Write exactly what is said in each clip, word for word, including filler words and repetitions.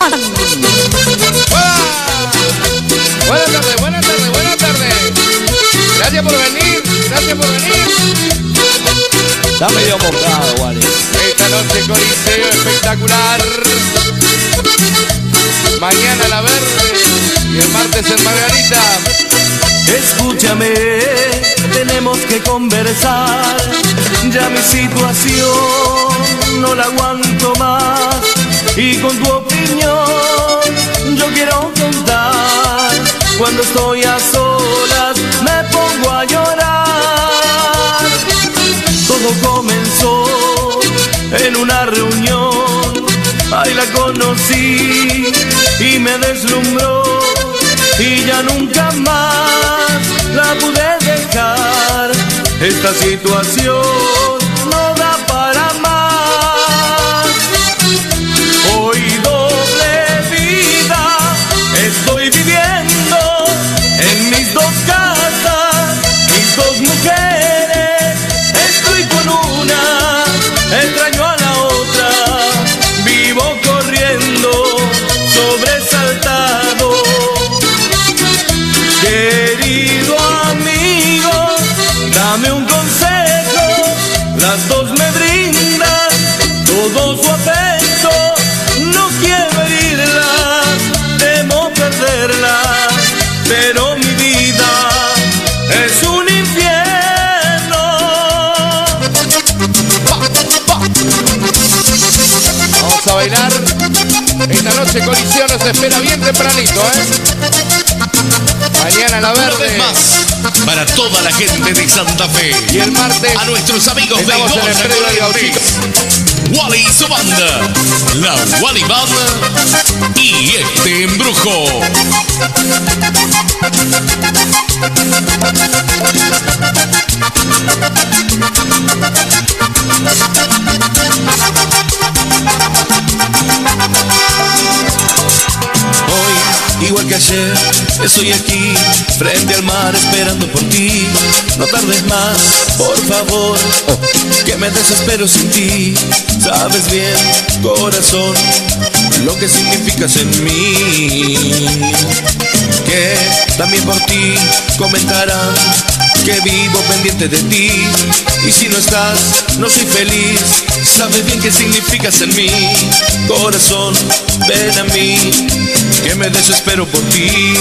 Buenas tardes, buenas tardes, buenas tardes. Gracias por venir, gracias por venir. Está medio mojado, Wally. Esta noche Coliseo espectacular. Mañana La Verde y el martes en Margarita. Escúchame, tenemos que conversar. Ya mi situación no la aguanto más. Y con tu opinión yo quiero contar. Cuando estoy a solas me pongo a llorar. Todo comenzó en una reunión. Ahí la conocí y me deslumbró. Y ya nunca más la pude dejar. Esta situación no da para más. Hoy doble vida estoy viviendo en mis dos casas, mis dos mujeres. Estoy con una, extraño a la otra. Vivo corriendo, sobresaltado. Querido amigo, dame un consejo. Las dos me brindan todo su afecto. No quiero herirla, temo perderla, pero mi vida es un infierno. Vamos a bailar. Esta noche Coliseo nos espera bien tempranito, ¿eh? Mañana La Verde. Una vez más, para toda la gente de Santa Fe. Y el martes a nuestros amigos de estamos en el predio del Gauchito. Wally y su banda, la Wally Band y este embrujo. Hoy, igual que ayer, estoy aquí, frente al mar, esperando por ti. No tardes más, por favor, oh, que me desespero sin ti. Sabes bien, corazón, lo que significas en mí. Que también por ti comentarán que vivo pendiente de ti. Y si no estás, no soy feliz. Sabes bien qué significas en mí. Corazón, ven a mí, que me desespero por ti.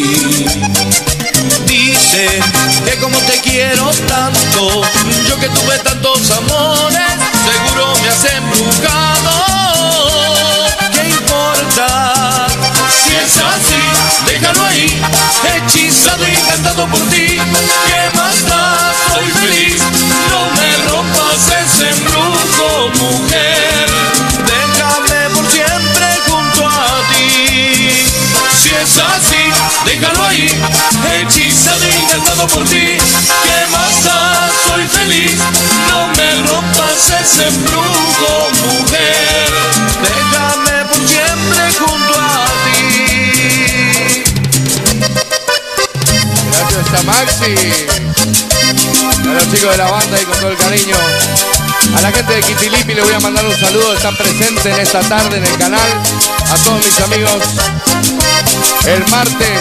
Dice que como te quiero tanto, yo que tuve tantos amores, seguro me has embrujado. ¿Qué importa? Si es así, déjalo ahí, hechizado y encantado por ti. ¿Qué más da? Soy feliz. No me rompas ese embrujo, mujer. Déjame por siempre junto a ti. Si es así, déjalo ahí, hechizado y encantado por ti. ¿Qué más da? Soy feliz. No me rompas ese embrujo, mujer. Déjame por siempre junto a ti. Gracias a Maxi, a los chicos de la banda y con todo el cariño. A la gente de Quitilipi le voy a mandar un saludo. Están presentes en esta tarde en el canal. A todos mis amigos. El martes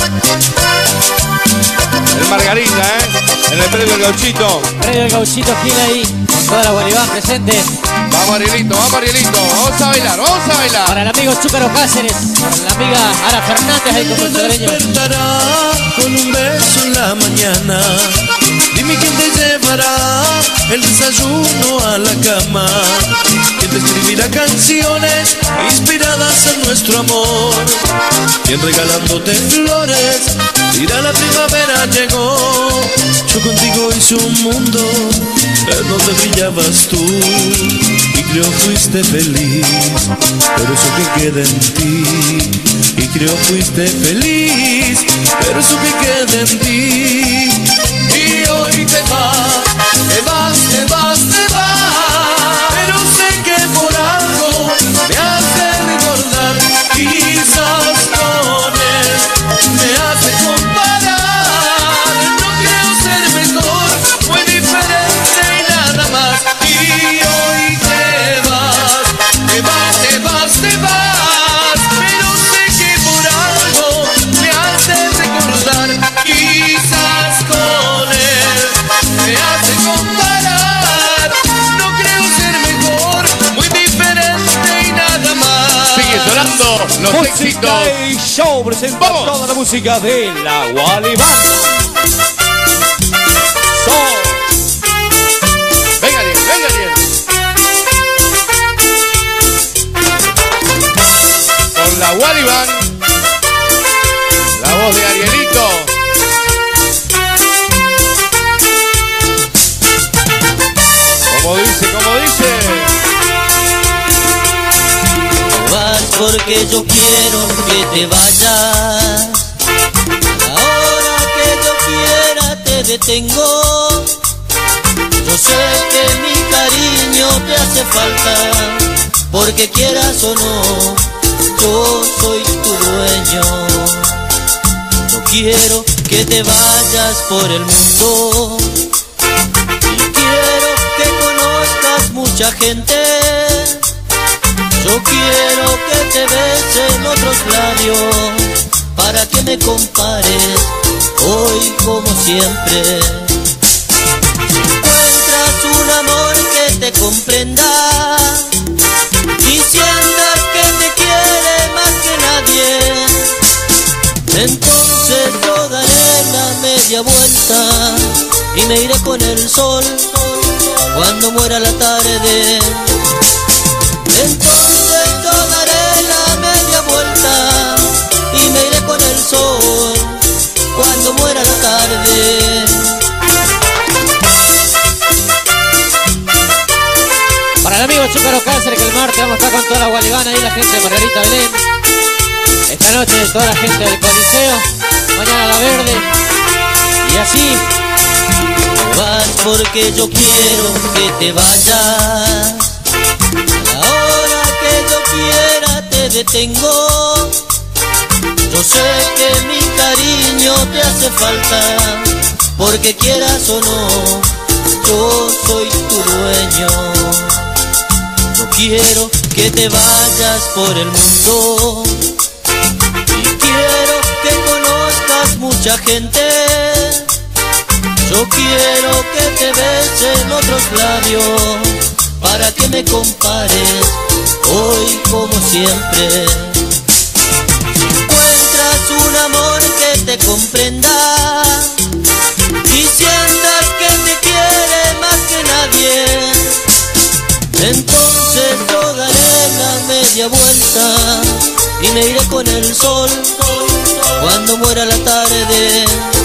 el Margarita, ¿eh? En el predio del Gauchito. Predio del Gauchito, gira ahí, con toda la Bolívar presente. Vamos Arielito, vamos Arielito. Vamos a bailar, vamos a bailar. Para el amigo Chúcaro Cáceres, para la amiga Ara Fernández ahí con nuestro dueño. Despertará con un beso en la mañana. Dime quién te llevará el desayuno a la cama. Quién te escribirá canciones inspiradas en nuestro amor. Quien regalándote flores dirá la primavera llegó. Yo contigo hice un mundo en donde brillabas tú y creo fuiste feliz, pero eso que queda en ti. Y creo fuiste feliz, pero eso que queda en ti. Y hoy te vas, te vas, te vas, te vas, pero sé que por algo me hace recordar. Quizás con él me hace comparar. No creo ser mejor, muy diferente y nada más. Y hoy te vas, te vas, te vas, te vas, sigue sonando los Música éxitos. y Show presenta ¡Vamos! toda la música de la Wally Band. So. Venga, Ariel, venga, Ariel. Con la Wally Band, la voz de Arielito. Como dice, como dice. Vas porque yo quiero que te vayas. Ahora que yo quiera te detengo. Yo sé que mi cariño te hace falta, porque quieras o no, yo soy tu dueño. No quiero que te vayas por el mundo, y quiero que conozcas mucha gente. Yo quiero que te besen otros labios, para que me compares hoy como siempre. Un amor que te comprenda y sientas que te quiere más que nadie, entonces yo daré la media vuelta y me iré con el sol cuando muera la tarde. Entonces yo daré la media vuelta y me iré con el sol cuando muera la tarde. Para el amigo Chúcaro Cáceres, que el martes vamos a estar con toda la Wally Band, ahí la gente de Margarita Belén. Esta noche toda la gente del Coliseo, mañana La Verde. Y así. Vas porque yo quiero que te vayas. Ahora que yo quiera te detengo. Yo sé que mi cariño te hace falta, porque quieras o no, yo soy tu dueño. No quiero que te vayas por el mundo, y quiero que conozcas mucha gente. Yo quiero que te besen otros labios, para que me compares hoy como siempre. Encuentras un amor que te comprenda y sientas que te quiere más que nadie, entonces yo daré la media vuelta y me iré con el sol cuando muera la tarde.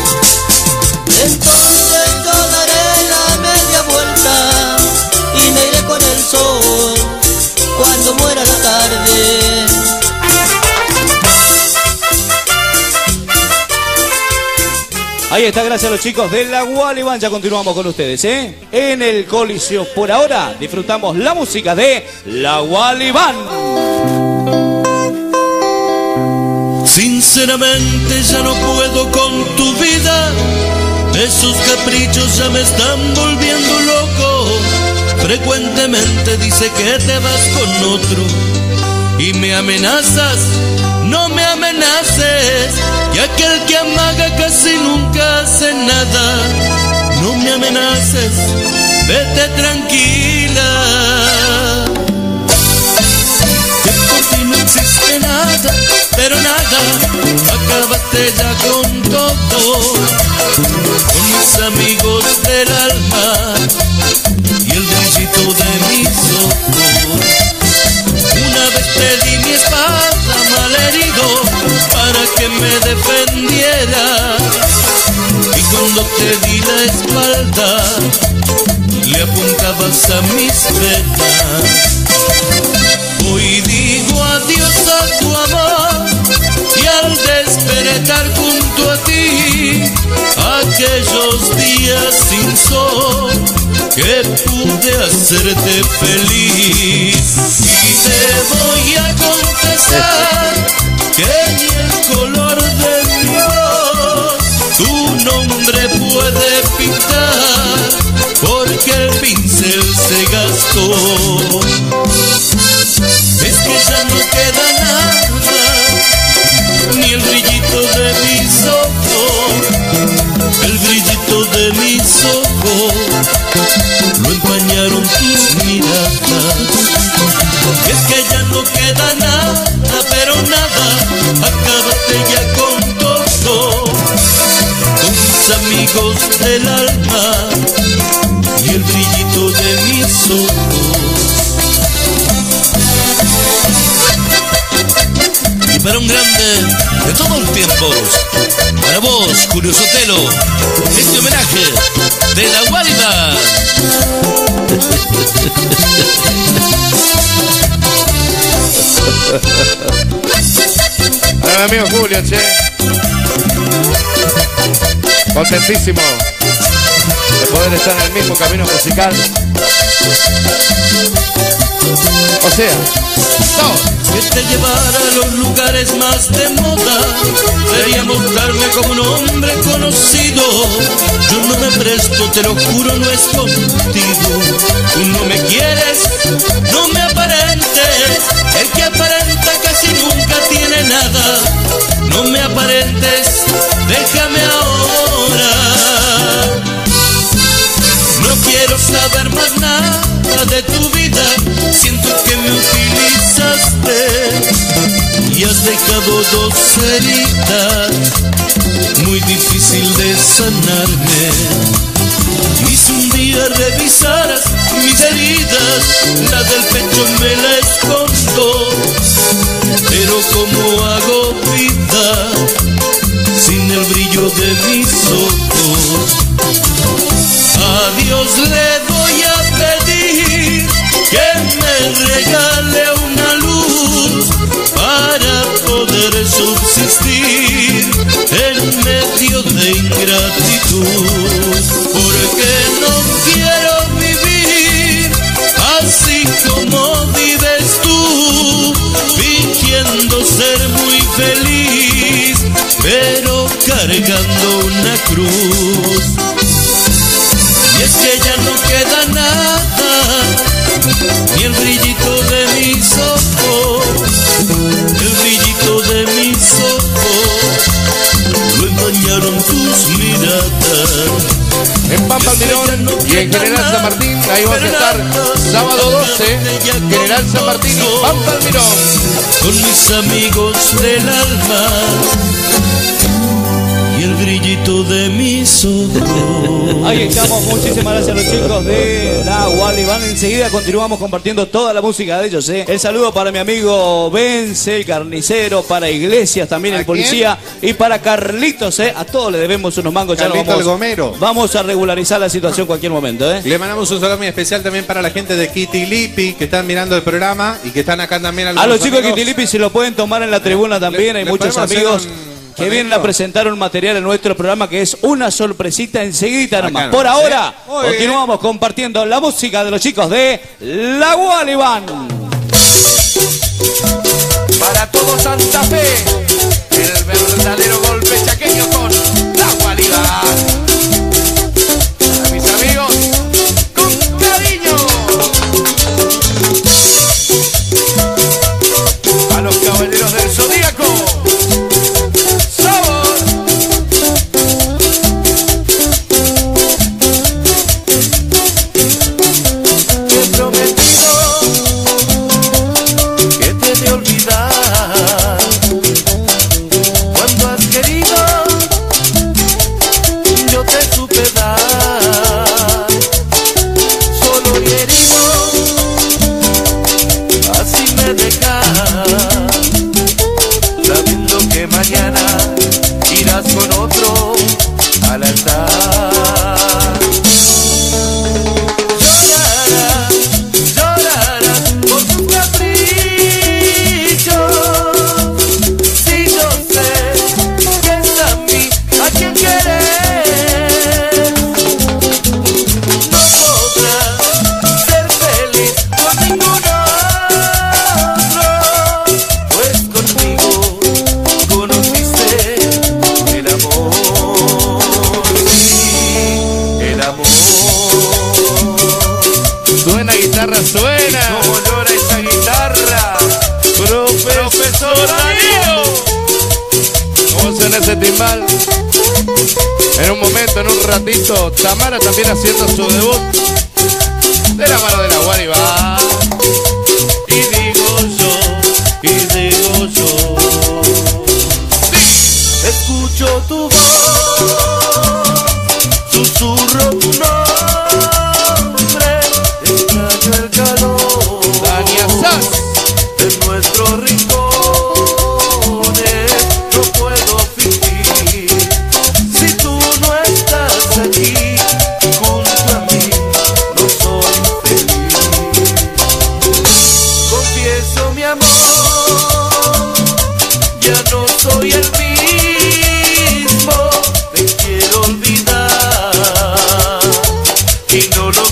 Entonces yo daré la media vuelta y me iré con el sol cuando muera la tarde. Ahí está, gracias a los chicos de la Wally Band. Ya continuamos con ustedes, ¿eh? En el Coliseo. Por ahora disfrutamos la música de la Wally Band. Sinceramente ya no puedo con tu vida. Esos caprichos ya me están volviendo loco. Frecuentemente dice que te vas con otro y me amenazas. No me amenaces, que aquel que amaga casi nunca hace nada. No me amenaces, vete tranquila, que por ti no existe nada, pero nada. Acabaste ya con todo, con mis amigos del alma y el brillito de mis ojos. Una vez te di mi espada malherido para que me defendiera, y cuando te di la espalda le apuntabas a mis venas. Hoy digo adiós a tu amor y al despertar junto a ti, aquellos días sin sol que pude hacerte feliz. Y te voy a confesar que ni el color de mi voz tu nombre puede pintar, porque el pincel se gastó. Es que ya no queda nada, ni el brillito de mis ojos, el brillito de mis ojos lo empañaron tus miradas. Es que ya no queda nada, amigos del alma y el brillito de mis ojos. Y para un grande de todos los tiempos, para vos, Julio Sotelo, este homenaje de la Guariba. Para mi amigo Julio, che. Contentísimo de poder estar en el mismo camino musical. O sea, no. Que te llevara a los lugares más de moda, debería mostrarme como un hombre conocido. Yo no me presto, te lo juro, no es contigo. Tú no me quieres, no me aparentes. El que aparenta casi nunca tiene nada. No me aparentes, déjame ahora. No quiero saber más nada de tu vida. Siento que me utilizaste y has dejado dos heridas muy difícil de sanarme. Y si un día revisaras mis heridas, la del pecho me la escondo. Pero ¿cómo hago vida sin el brillo de mis ojos? A Dios le voy a pedir que me regale una luz para poder subsistir en medio de ingratitud. Porque no quiero vivir así como vives tú, fingiendo ser muy feliz, pero cargando una cruz. Y es que ya no queda nada, ni el brillito de mis ojos, el brillito de mis ojos, lo empañaron tus miradas. En Pampa Almirón y en General San Martín, ahí vamos a estar sábado doce, General San Martín y Pampa Almirón. Con mis amigos del alma y el brillito de mis ojos. Ahí estamos, muchísimas gracias a los chicos de la Gualibán. Enseguida continuamos compartiendo toda la música de ellos, ¿eh? El saludo para mi amigo Vence, el carnicero, para Iglesias también, el policía, y para Carlitos, ¿eh? A todos le debemos unos mangos. Ya Carlito vamos, el Gomero. Vamos a regularizar la situación en cualquier momento, ¿eh? Le mandamos un saludo muy especial también para la gente de Kitilipi que están mirando el programa y que están acá también. A los chicos de Kitilipi se lo pueden tomar en la tribuna también. Le, Hay le muchos amigos que vienen a presentar un material en nuestro programa que es una sorpresita enseguida nomás. Por ahora, continuamos compartiendo la música de los chicos de la Gualibán. Para todo Santa Fe, el verdadero golpe chaqueño con la Gualibán. Para mis amigos, con cariño. A los caballeros del Zodíaco. Suena, como llora esa guitarra, profesor Danilo. Como suena ese timbal. En un momento, en un ratito, Tamara también haciendo su debut de la mano de la Gualibán. Y digo yo, y digo yo, sí. Escucho tu voz ya no soy el mismo, te quiero olvidar y no lo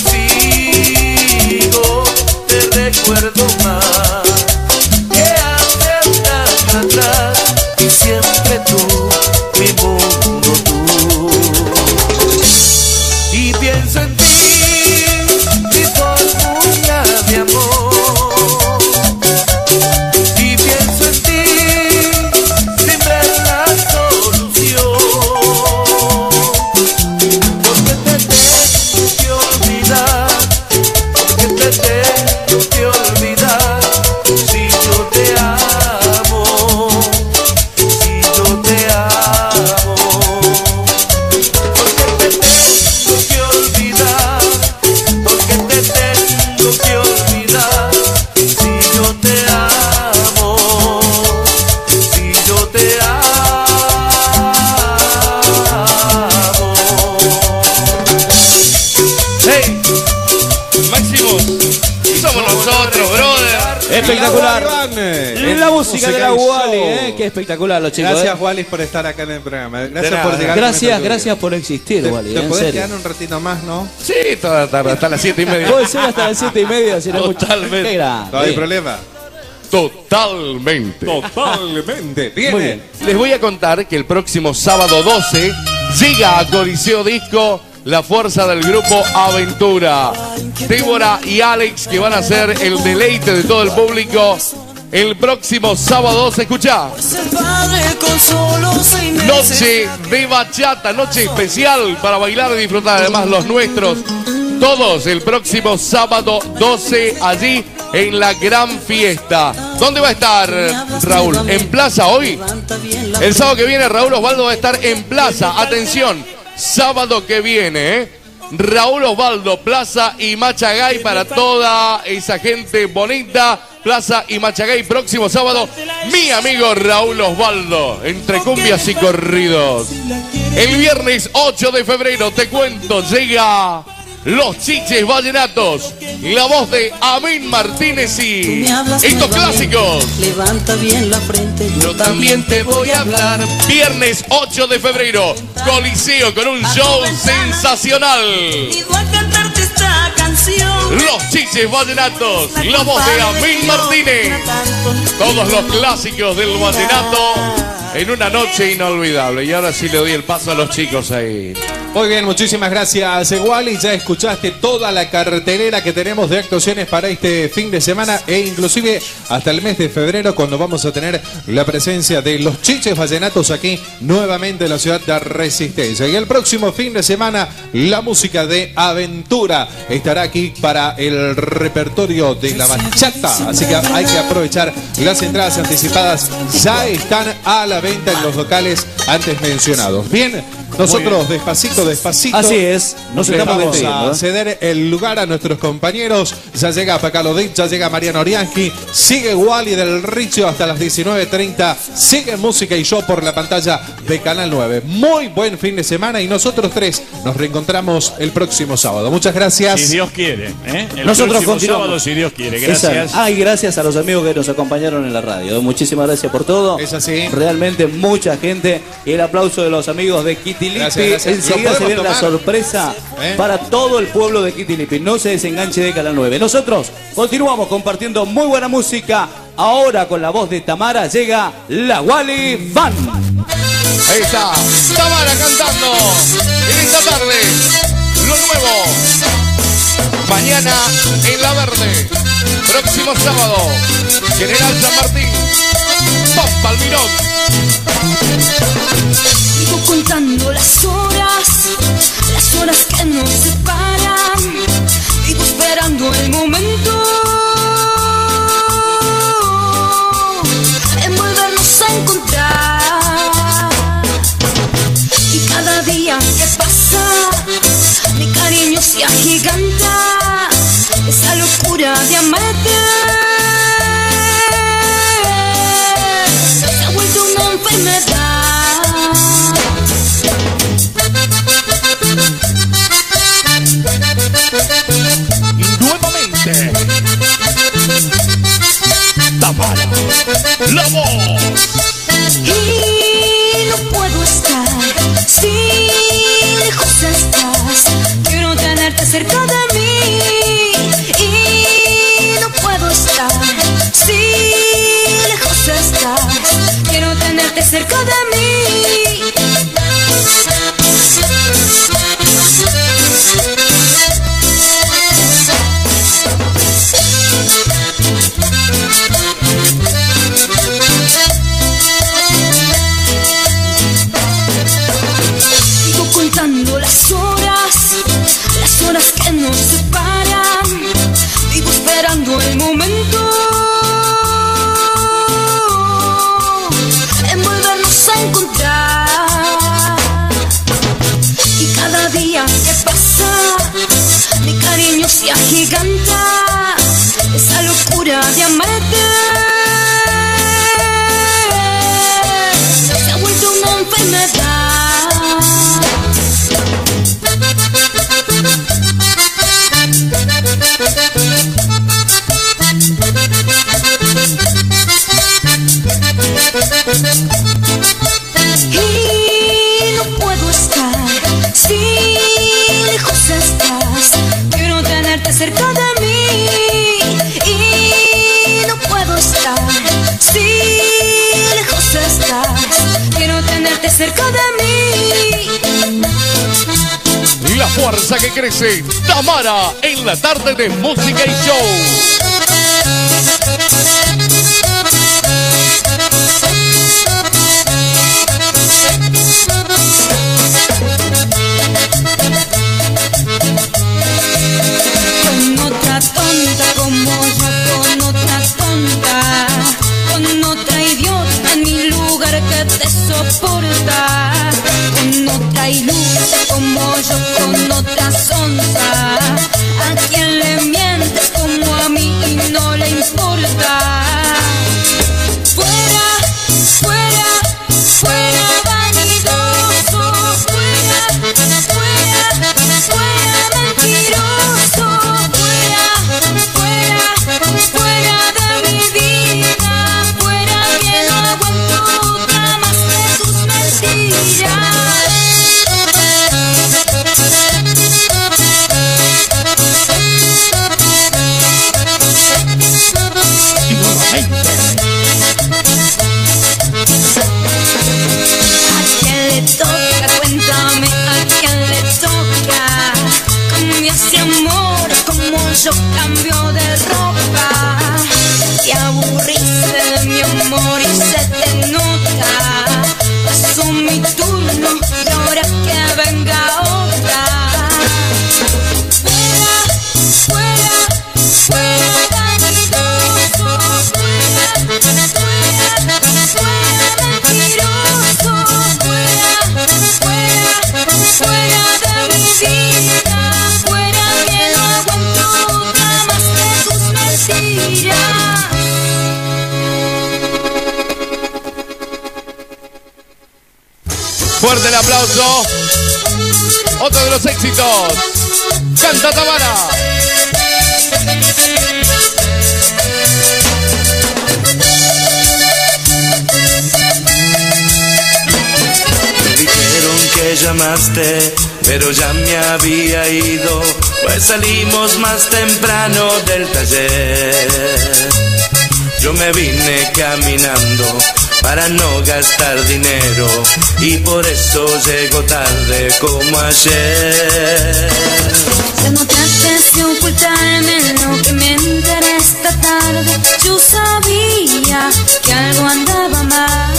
consigo, te recuerdo más que hace un año atrás y siempre tú, mi mundo tú, y pienso en ti, mi fórmula de amor. Espectacular. La música de la Wally, eh, qué espectacular los chicos. Gracias, eh. Wally, por estar acá en el programa. Gracias nada. por llegar. Gracias, gracias por existir, ¿Te, Wally. te en podés serio. quedar un ratito más, no? Sí, toda la tarde, hasta las siete y media. Puede ser hasta las siete y media, si no Totalmente. Qué grande. No hay problema. Totalmente. Totalmente. Viene. Muy bien. Les voy a contar que el próximo sábado doce llega a Coliseo Disco la fuerza del grupo Aventura. Débora y Alex, que van a ser el deleite de todo el público el próximo sábado doce. Escuchá. Noche de bachata, noche especial para bailar y disfrutar. Además los nuestros, todos el próximo sábado doce allí en la gran fiesta. ¿Dónde va a estar Raúl? ¿En Plaza hoy? El sábado que viene Raúl Osvaldo va a estar en Plaza. Atención, sábado que viene, ¿eh? Raúl Osvaldo, Plaza y Machagay para toda esa gente bonita. Plaza y Machagay, próximo sábado, mi amigo Raúl Osvaldo, entre cumbias y corridos. El viernes ocho de febrero, te cuento, llega Los Chiches Vallenatos, la voz de Amín Martínez y estos clásicos. Levanta bien la frente, Yo también te voy a hablar. Viernes ocho de febrero, Coliseo con un show sensacional. igual cantarte esta canción. Los Chiches Vallenatos, la voz de Amín Martínez. Todos los clásicos del vallenato en una noche inolvidable. Y ahora sí le doy el paso a los chicos ahí. Muy bien, muchísimas gracias, Wally. Ya escuchaste toda la cartelera que tenemos de actuaciones para este fin de semana e inclusive hasta el mes de febrero, cuando vamos a tener la presencia de los Chiches Vallenatos aquí nuevamente en la ciudad de Resistencia. Y el próximo fin de semana la música de Aventura estará aquí para el repertorio de la bachata. Así que hay que aprovechar las entradas anticipadas. Ya están a la venta en los locales antes mencionados. Bien, nosotros despacito, despacito. Así es, nos le estamos vamos despidiendo, a ¿eh? ceder el lugar a nuestros compañeros. Ya llega Pacalo Dick, ya llega Mariano Orianski, sigue Wally del Ricio hasta las diecinueve treinta, sigue Música y Show por la pantalla de Canal nueve. Muy buen fin de semana y nosotros tres nos reencontramos el próximo sábado. Muchas gracias. Si Dios quiere, ¿eh? El Nosotros próximo continuamos. sábado, si Dios quiere. Esa- Gracias. Ah, y gracias a los amigos que nos acompañaron en la radio. Muchísimas gracias por todo. Es así. Realmente mucha gente. Y el aplauso de los amigos de Kitilipi. Gracias, gracias. Enseguida ¿Lo se viene podemos la tomar? sorpresa ¿Eh? para todo el pueblo de Kitilipi. No se desenganche de Canal nueve. Nosotros continuamos compartiendo muy buena música. Ahora con la voz de Tamara llega la Wally Band. Ahí está, Tamara cantando en esta tarde. Lo nuevo. Mañana en La Verde. Próximo sábado, General San Martín. Pop Palmirón. Vivo contando las horas, las horas que nos separan. Vivo esperando el momento en volvernos a encontrar. Y cada día que pasa, mi cariño se agiganta. Esa locura de amarte se ha vuelto una enfermedad. Nuevamente. Tamara, la voz Y no puedo estar si lejos estás. Quiero tenerte cerca de mí. Y no puedo estar si lejos estás. Quiero tenerte cerca de mí. Sigo contando las horas, las horas que nos separan. Vivo esperando el momento en volvernos a encontrar. Y cada día que pasa, mi cariño se agiganta. Esa locura de amarte se ha vuelto una enfermedad. Y no puedo estar si lejos estás. Quiero tenerte cerca de mí. Y no puedo estar si lejos estás. Quiero tenerte cerca de mí. La fuerza que crece, Tamara, en la tarde de música y show. Con otra tonta como yo, con otra tonta, con otra idiota en mi lugar que te soporta, con otra ilusa como yo, con otra sonza, a quien le mientes como a mí y no le importa. Fuera, fuera, fuera vanidoso, fuera, fuera, fuera mentiroso, fuera, fuera, fuera de mi vida, fuera que no aguanto otra más de tus mentiras. ¿A quién le toca? Cuéntame, ¿a quién le toca? Cambia ese amor como yo cambio de ropa. Te aburriste de mi amor y se te nota. Pasó mi turno y ahora que venga otra. Fuera, fuera, fuera vanidoso, fuera, fuera, fuera mentiroso, fuera, fuera, fuera de mi vida, fuera que no aguanto otra más de tus mentiras. Fuerte el aplauso. Otro de los éxitos. Canta Tamara. Me dijeron que llamaste, pero ya me había ido, pues salimos más temprano del taller. Yo me vine caminando para no gastar dinero y por eso llego tarde como ayer. Ya no trates de ocultarme lo que me enteré esta tarde. Yo sabía que algo andaba mal.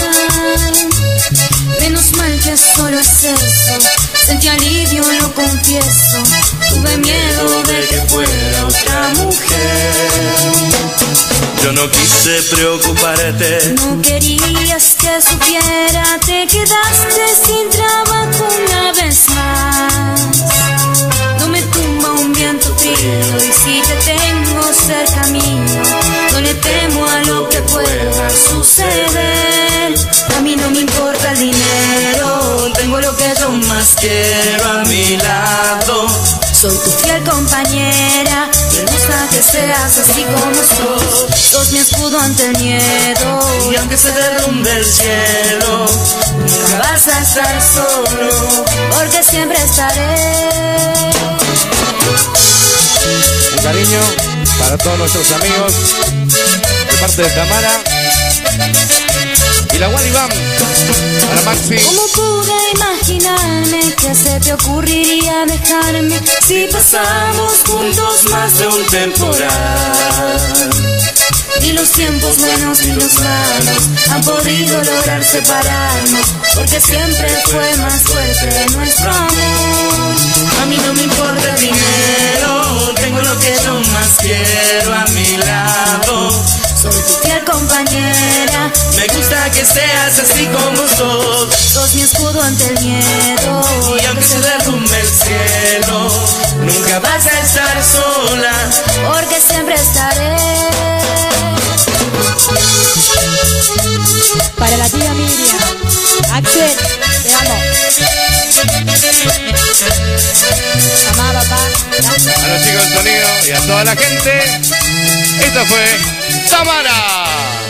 Menos mal que solo es eso. Sentí alivio, lo confieso. Tuve miedo de que fuera otra mujer. Yo no quise preocuparte. No querías que supiera. Te quedaste sin trabajo una vez más. No me tumba un viento frío. Y si te tengo cerca mío, no le temo a lo que pueda suceder. A mí no me importa el dinero. Tengo lo que yo más quiero a mi lado. Soy tu fiel compañera. Me gusta que que seas así como sos. Sos mi escudo ante el miedo. Y aunque se derrumbe el cielo, nunca vas a estar solo, porque siempre estaré. Un cariño para todos nuestros amigos de parte de Tamara y la Wally Band para Maxi. ¿Cómo pude imaginarme que se te ocurriría dejarme si pasamos juntos más de un temporal? Ni los tiempos buenos ni los malos han podido lograr separarnos, porque siempre fue más fuerte nuestro amor. a mí no me importa el dinero, tengo lo que yo más quiero a mi lado. Soy tu fiel compañera, Me gusta que seas así como sos. sos mi escudo ante el miedo. Y aunque se derrumbe el cielo, nunca vas a estar sola, porque siempre estaré. Para la tía Miriam, Axel, te amo. Mamá, papá, gracias. A los chicos del sonido y a toda la gente, esta fue Tamara.